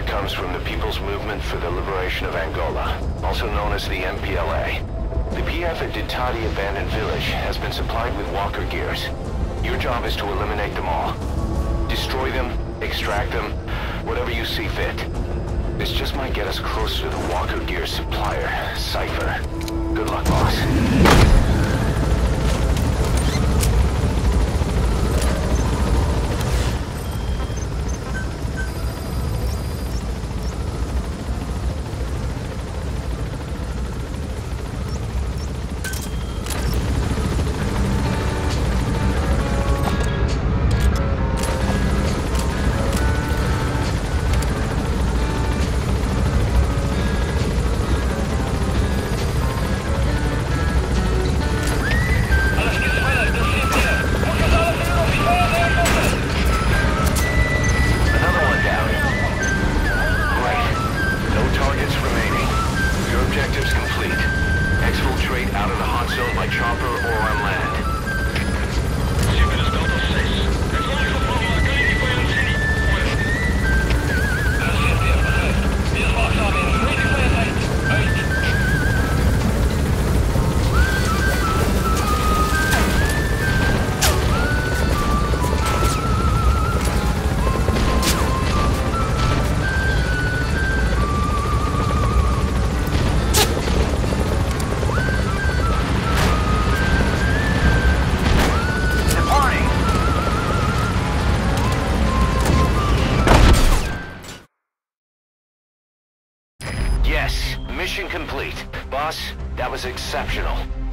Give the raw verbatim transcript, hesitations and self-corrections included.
comes from the People's Movement for the Liberation of Angola, also known as the M P L A. The P F at Ditadi Abandoned Village has been supplied with walker gears. Your job is to eliminate them all. Destroy them, extract them, whatever you see fit. This just might get us closer to the walker gear supplier, Cypher. Good luck, boss. Yes, mission complete. Boss, that was exceptional.